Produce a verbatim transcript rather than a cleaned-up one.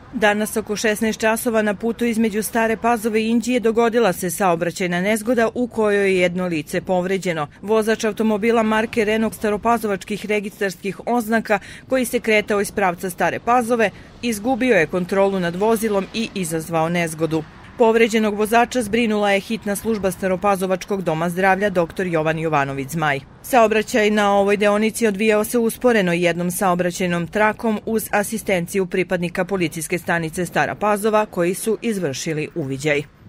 Danas oko šesnaest časova na putu između Stare Pazove i Inđije dogodila se saobraćajna nezgoda u kojoj je jedno lice povređeno. Vozač automobila marke Renault staropazovačkih registarskih oznaka koji se kretao iz pravca Stare Pazove izgubio je kontrolu nad vozilom i izazvao nezgodu. Povređenog vozača zbrinula je hitna služba Staropazovačkog doma zdravlja dr Jovan Jovanović Zmaj. Saobraćaj na ovoj deonici odvijao se usporeno jednom saobraćajnom trakom uz asistenciju pripadnika policijske stanice Stara Pazova koji su izvršili uviđaj.